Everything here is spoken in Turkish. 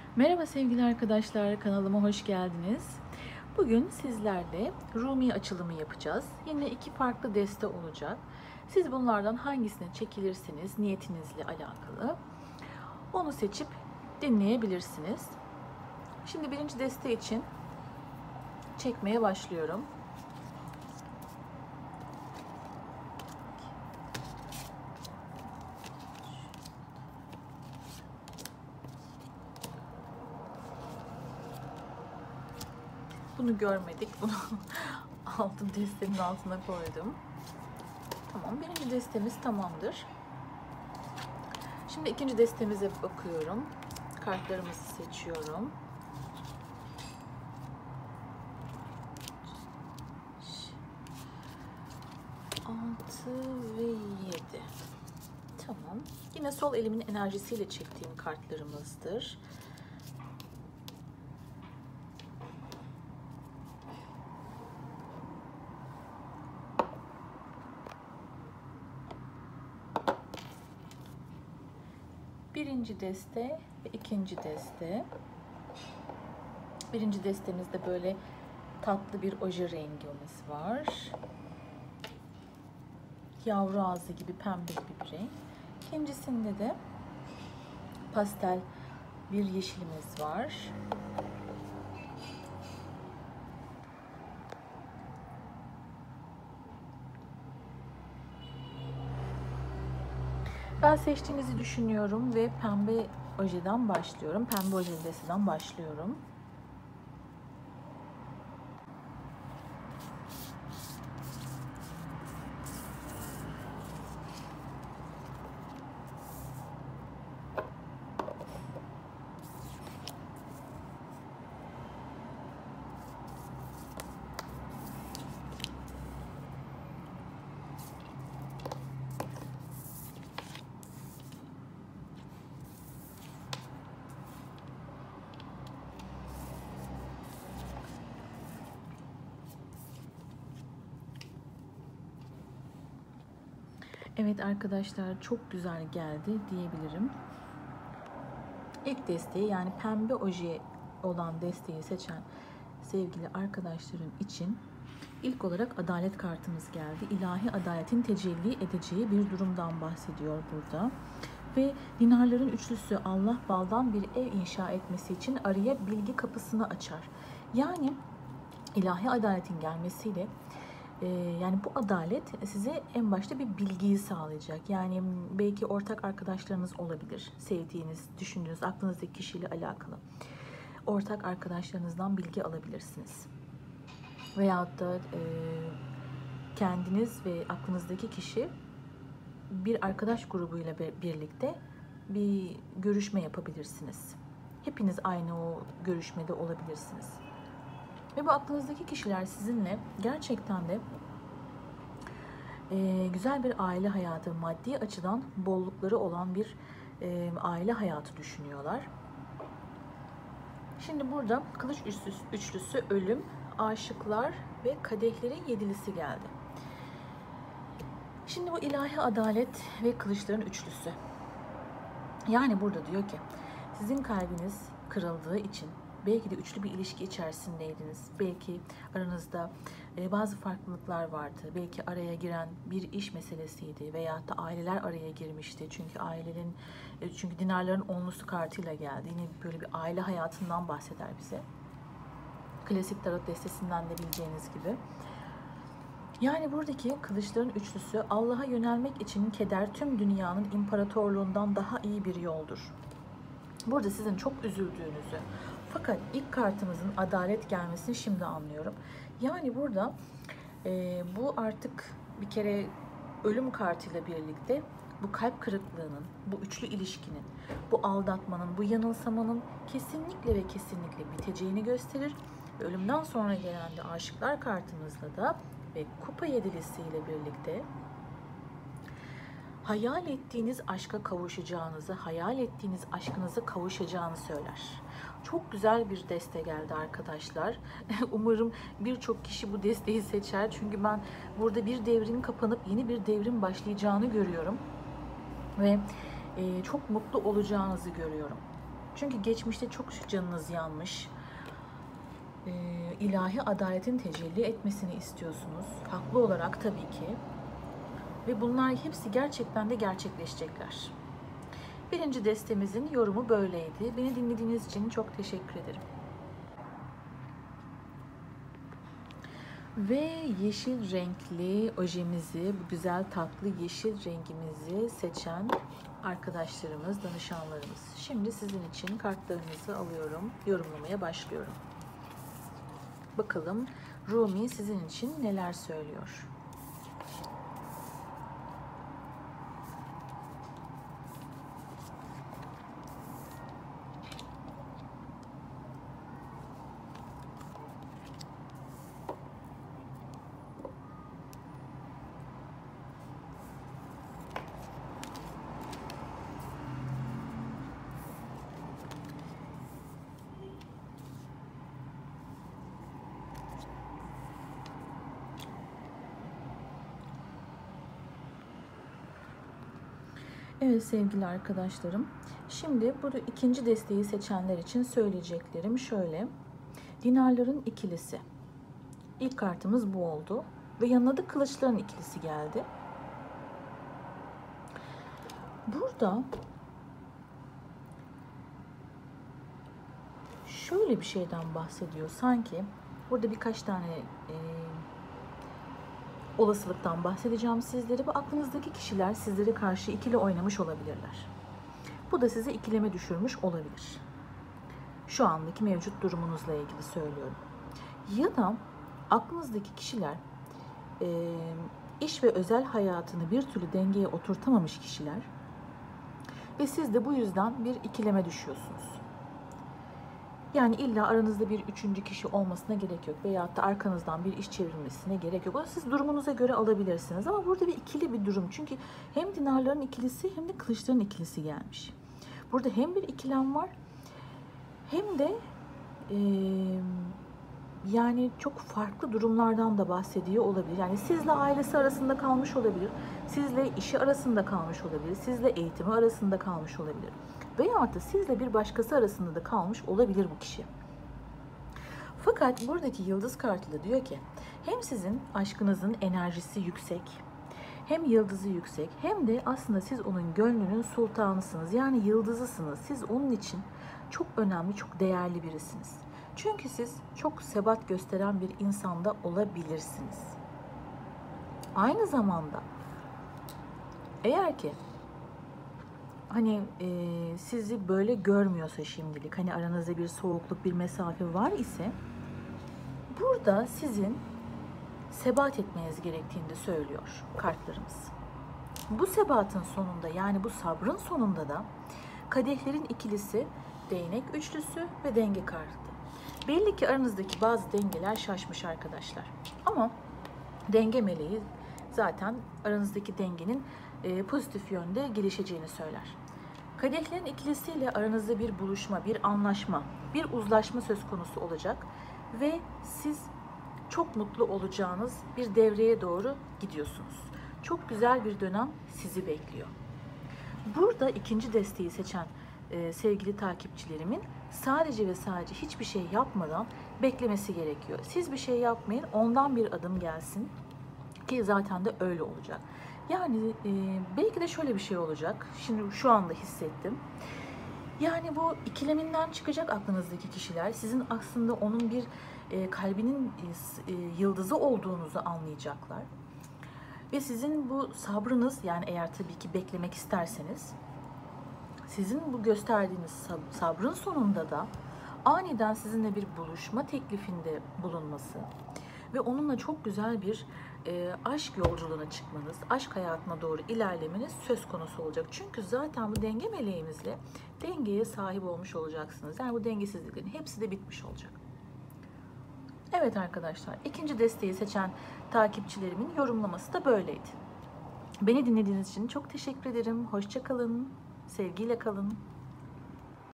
Merhaba sevgili arkadaşlar, kanalıma hoş geldiniz. Bugün sizlerle Rumi açılımı yapacağız. Yine iki farklı deste olacak. Siz bunlardan hangisini çekilirseniz niyetinizle alakalı onu seçip dinleyebilirsiniz. Şimdi birinci deste için çekmeye başlıyorum. Bunu görmedik. Bunu altın destenin altına koydum. Tamam, birinci destemiz tamamdır. Şimdi ikinci destemize bakıyorum. Kartlarımızı seçiyorum. 6 ve 7. Tamam. Yine sol elimin enerjisiyle çektiğim kartlarımızdır. Birinci deste ve ikinci deste. Birinci destemizde böyle tatlı bir oje rengimiz var. Yavru ağzı gibi pembe bir renk. İkincisinde de pastel bir yeşilimiz var. Ben seçtiğinizi düşünüyorum ve pembe ojeden başlıyorum. Pembe ojeli desteden başlıyorum. Evet arkadaşlar, çok güzel geldi diyebilirim. İlk desteği, yani pembe oje olan desteği seçen sevgili arkadaşlarım için ilk olarak adalet kartımız geldi. İlahi adaletin tecelli edeceği bir durumdan bahsediyor burada. Ve dinarların üçlüsü, Allah baldan bir ev inşa etmesi için araya bilgi kapısını açar. Yani ilahi adaletin gelmesiyle yani bu adalet size en başta bir bilgiyi sağlayacak. Yani belki ortak arkadaşlarınız olabilir. Sevdiğiniz, düşündüğünüz, aklınızdaki kişiyle alakalı. Ortak arkadaşlarınızdan bilgi alabilirsiniz. Veyahut da kendiniz ve aklınızdaki kişi bir arkadaş grubuyla birlikte bir görüşme yapabilirsiniz. Hepiniz aynı o görüşmede olabilirsiniz. Ve bu aklınızdaki kişiler sizinle gerçekten de güzel bir aile hayatı, maddi açıdan bollukları olan bir aile hayatı düşünüyorlar. Şimdi burada kılıç üçlüsü, ölüm, aşıklar ve kadehlerin yedilisi geldi. Şimdi bu ilahi adalet ve kılıçların üçlüsü. Yani burada diyor ki sizin kalbiniz kırıldığı için belki de üçlü bir ilişki içerisindeydiniz. Belki aranızda bazı farklılıklar vardı. Belki araya giren bir iş meselesiydi veya da aileler araya girmişti. Çünkü dinarların onlusu kartıyla geldi. Yine böyle bir aile hayatından bahseder bize. Klasik tarot destesinden de bileceğiniz gibi. Yani buradaki kılıçların üçlüsü, Allah'a yönelmek için keder tüm dünyanın imparatorluğundan daha iyi bir yoldur. Burada sizin çok üzüldüğünüzü, fakat ilk kartımızın adalet gelmesini şimdi anlıyorum. Yani burada bu artık bir kere ölüm kartıyla birlikte bu kalp kırıklığının, bu üçlü ilişkinin, bu aldatmanın, bu yanılsamanın kesinlikle ve kesinlikle biteceğini gösterir. Ölümden sonra gelen de aşıklar kartımızla da ve kupa yedilisiyle birlikte hayal ettiğiniz aşka kavuşacağınızı, hayal ettiğiniz aşkınıza kavuşacağını söyler. Çok güzel bir deste geldi arkadaşlar. Umarım birçok kişi bu desteği seçer. Çünkü ben burada bir devrin kapanıp yeni bir devrin başlayacağını görüyorum. Ve çok mutlu olacağınızı görüyorum. Çünkü geçmişte çok canınız yanmış. İlahi adaletin tecelli etmesini istiyorsunuz. Haklı olarak tabii ki. Ve bunlar hepsi gerçekten de gerçekleşecekler. Birinci destemizin yorumu böyleydi. Beni dinlediğiniz için çok teşekkür ederim. Ve yeşil renkli ojemizi, bu güzel tatlı yeşil rengimizi seçen arkadaşlarımız, danışanlarımız. Şimdi sizin için kartlarınızı alıyorum, yorumlamaya başlıyorum. Bakalım Rumi sizin için neler söylüyor? Evet sevgili arkadaşlarım, şimdi burada ikinci desteği seçenler için söyleyeceklerim şöyle. Dinarların ikilisi. İlk kartımız bu oldu ve yanına da kılıçların ikilisi geldi. Burada şöyle bir şeyden bahsediyor. Sanki burada birkaç tane olasılıktan bahsedeceğim sizlere. Bu aklınızdaki kişiler sizlere karşı ikili oynamış olabilirler. Bu da size ikileme düşürmüş olabilir. Şu andaki mevcut durumunuzla ilgili söylüyorum. Ya da aklınızdaki kişiler iş ve özel hayatını bir türlü dengeye oturtamamış kişiler ve siz de bu yüzden bir ikileme düşüyorsunuz. Yani illa aranızda bir üçüncü kişi olmasına gerek yok veyahut da arkanızdan bir iş çevrilmesine gerek yok. Onu siz durumunuza göre alabilirsiniz ama burada bir ikili bir durum. Çünkü hem dinarların ikilisi hem de kılıçların ikilisi gelmiş. Burada hem bir ikilem var hem de yani çok farklı durumlardan da bahsediyor olabilir. Yani sizle ailesi arasında kalmış olabilir, sizle işi arasında kalmış olabilir, sizle eğitimi arasında kalmış olabilir. Veyahut da sizle bir başkası arasında da kalmış olabilir bu kişi. Fakat buradaki yıldız kartı da diyor ki hem sizin aşkınızın enerjisi yüksek, hem yıldızı yüksek, hem de aslında siz onun gönlünün sultanısınız. Yani yıldızısınız. Siz onun için çok önemli, çok değerli birisiniz. Çünkü siz çok sebat gösteren bir insanda olabilirsiniz. Aynı zamanda eğer ki hani sizi böyle görmüyorsa şimdilik, hani aranızda bir soğukluk, bir mesafe var ise burada sizin sebat etmeniz gerektiğini de söylüyor kartlarımız. Bu sebatın sonunda, yani bu sabrın sonunda da kadehlerin ikilisi, değnek üçlüsü ve denge kartı. Belli ki aranızdaki bazı dengeler şaşmış arkadaşlar. Ama denge meleği zaten aranızdaki dengenin pozitif yönde gelişeceğini söyler. Kadehlerin ikilisiyle aranızda bir buluşma, bir anlaşma, bir uzlaşma söz konusu olacak ve siz çok mutlu olacağınız bir devreye doğru gidiyorsunuz. Çok güzel bir dönem sizi bekliyor. Burada ikinci desteği seçen sevgili takipçilerimin sadece ve sadece hiçbir şey yapmadan beklemesi gerekiyor. Siz bir şey yapmayın, ondan bir adım gelsin ki zaten de öyle olacak. Yani belki de şöyle bir şey olacak. Şimdi şu anda hissettim. Yani bu ikileminden çıkacak aklınızdaki kişiler. Sizin aslında onun bir kalbinin yıldızı olduğunuzu anlayacaklar. Ve sizin bu sabrınız, yani eğer tabii ki beklemek isterseniz, sizin bu gösterdiğiniz sabrın sonunda da aniden sizinle bir buluşma teklifinde bulunması ve onunla çok güzel bir aşk yolculuğuna çıkmanız, aşk hayatına doğru ilerlemeniz söz konusu olacak. Çünkü zaten bu denge meleğimizle dengeye sahip olmuş olacaksınız. Yani bu dengesizliklerin hepsi de bitmiş olacak. Evet arkadaşlar, ikinci desteği seçen takipçilerimin yorumlaması da böyleydi. Beni dinlediğiniz için çok teşekkür ederim. Hoşça kalın, sevgiyle kalın.